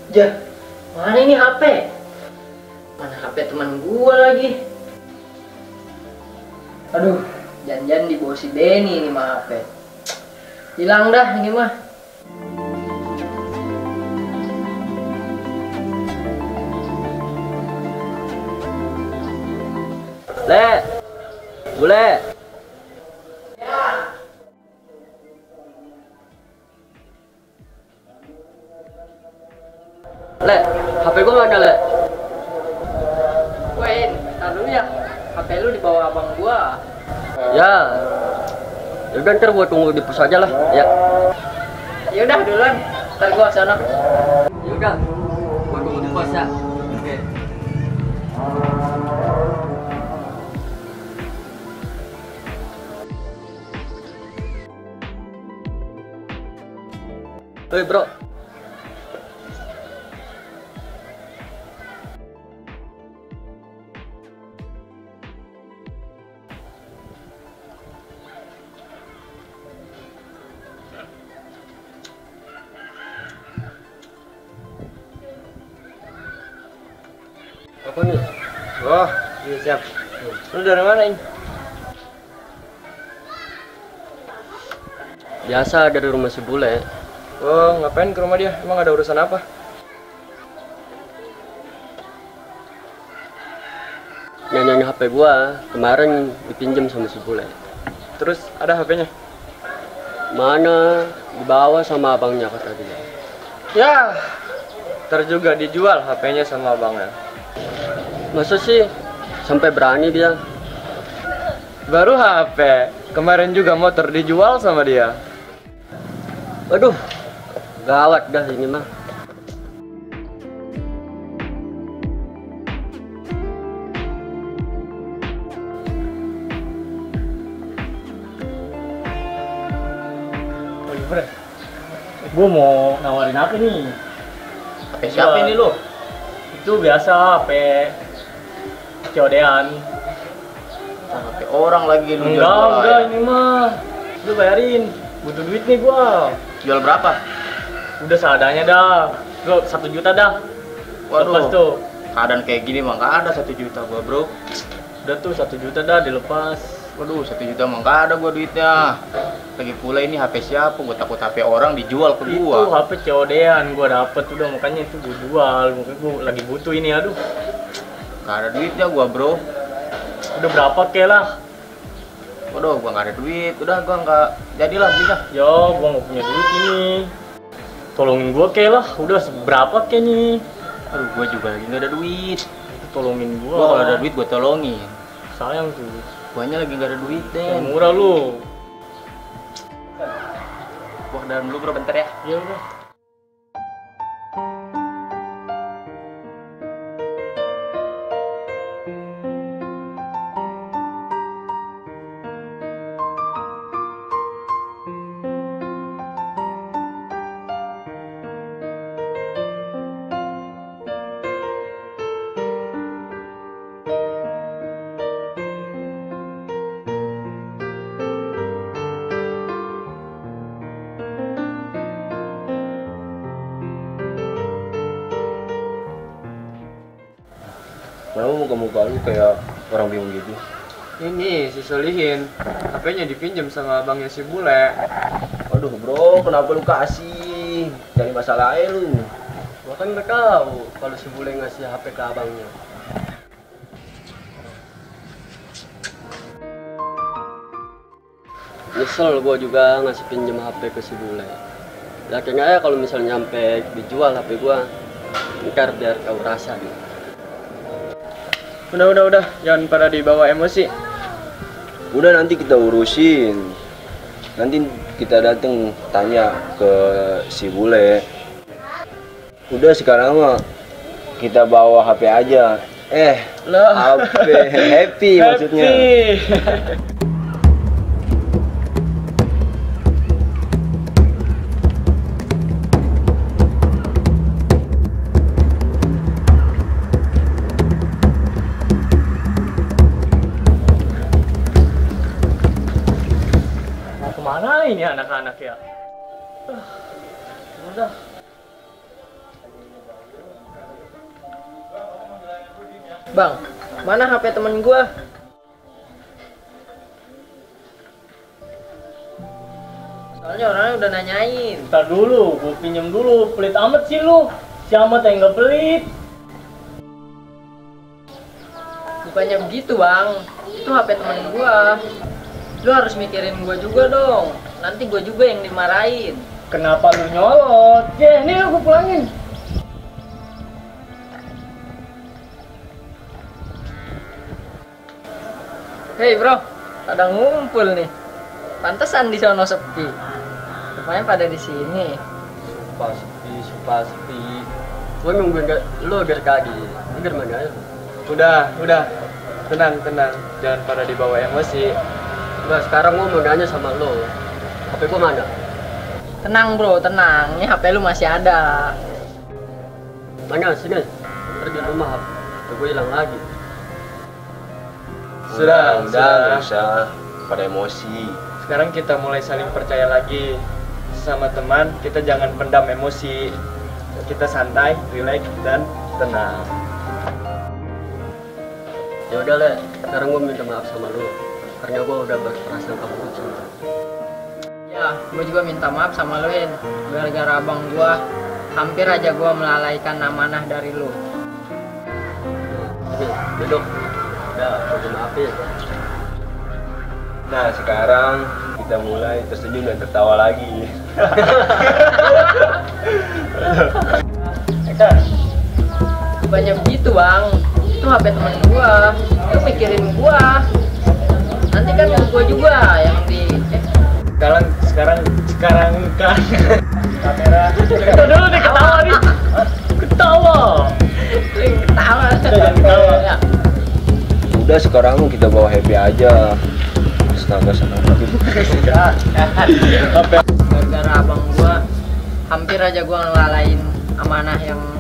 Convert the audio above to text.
Jah, mana ini HP? Mana HP teman gua lagi? Aduh, jangan-jangan dibawa si Denny ini mah HP. Hilang dah ini mah. Le, Bule. Ya. Le, HP gua mana, Le? Wait, tar dulu ya. HP lu dibawa abang gua. Ya. Udah ntar gua tunggu di pos aja lah, ya. Yaudah duluan, ntar gua sana. Yaudah, gua tunggu di pos ya. Oke. Hei bro. Apa nih? Oh, iya siap. Lu dari mana ini? Biasa dari rumah si Bule. Oh, ngapain ke rumah dia? Emang ada urusan apa? Nyanyi HP gua kemarin dipinjam sama si Bule. Terus ada HP-nya? Mana dibawa sama abangnya kata dia. Ya, ntar juga dijual HP-nya sama abangnya. Masa sih sampai berani dia? Baru HP, kemarin juga motor dijual sama dia. Aduh, gawat dah ini mah. Gue mau nawarin apa nih? HP siapa ini lu? Itu biasa HP COD-an. HP orang lagi lu jual. Enggak ini mah. Lu bayarin. Butuh duit nih gua. Jual berapa? Udah seadanya dah. Lu 1 juta dah. Lepas Waduh, tuh. keadaan kayak gini mah nggak ada 1 juta gua bro. Udah tuh 1 juta dah dilepas. Waduh, 1 juta mah nggak ada gua duitnya. Lagi pula ini HP siapa? Gua takut HP orang dijual ke Itu gua. HP COD-an gua dapet udah, makanya itu gua jual. Mungkin gua lagi butuh ini, aduh. Nggak ada duitnya gua bro. Udah berapa ke lah? Waduh, gua nggak ada duit. Udah gua nggak jadilah belinya. Yo, gua nggak punya duit ini. Tolongin gua ke lah. Udah seberapa ke nih? Aduh, gua juga lagi nggak ada duit. Tolongin gua. Gua kalau ada duit gua tolongin. Sayang tuh. Guanya lagi nggak ada duit Yang Den. murah lu. Gua ke dalam dulu bro, bentar ya. Ya udah. Kenapa muka-muka lu kayak orang bingung gitu? Ini si Solihin, HP-nya dipinjam sama abangnya si Bule. Aduh bro, kenapa lu kasih? Cari masalah aja lu. Gua kan nggak tahu kalau si Bule ngasih HP ke abangnya. Nyesel gua juga ngasih pinjam HP ke si Bule. Yakin aja kalau misalnya nyampe dijual HP gua, ntar biar kau rasa nih. Udah, jangan pada dibawa emosi. Udah nanti kita urusin. Nanti kita dateng tanya ke si Bule. Udah sekarang mah kita bawa HP aja. Lah, HP happy maksudnya. Mau kemana ini anak-anak ya? Udah. Bang, mana HP temen gua? Soalnya orangnya udah nanyain. Ntar dulu, gue pinjem dulu. Pelit amat sih lu. Si amat yang nggak pelit. Bukannya begitu bang, itu HP temen gua. Lu harus mikirin gua juga dong. Nanti gua juga yang dimarahin. Kenapa lu nyolot? Nih aku pulangin. Hei bro, pada ngumpul nih. Pantesan di sono sepi. Rupanya pada di sini. Sumpah sepi. Gue nungguin lo agar kaki. Agar mana ya? Udah. Tenang. Jangan pada dibawa emosi. Nah sekarang gue mau nanya sama lo. HP gue mana? Tenang bro, tenang. Ini HP lu masih ada. Mana sini? Ntar di rumah HP gue hilang lagi. Sudah. Nggak usah pada emosi. Sekarang kita mulai saling percaya lagi. Sama teman, kita jangan pendam emosi. Kita santai, relax, dan tenang. Ya udah Le, sekarang gue minta maaf sama lo. Karena gue udah berperasaan kamu sama lo. Ya, gua juga minta maaf sama lu, In. Gara-gara abang gua, hampir aja gua melalaikan amanah dari lu. Oke, duduk. Udah, gue maafin. Nah sekarang kita mulai tersenyum dan tertawa lagi. Bukannya begitu bang, itu HP temen gua. Lu mikirin gua. Nanti kan gua juga yang di... Sekarang kan kamera. Kita dulu nih ketawa nih. Ketawa. Ketawa. Ya. Udah sekarang kita bawa happy aja. Astaga. Gara-gara abang gua, hampir aja gua ngelalain amanah yang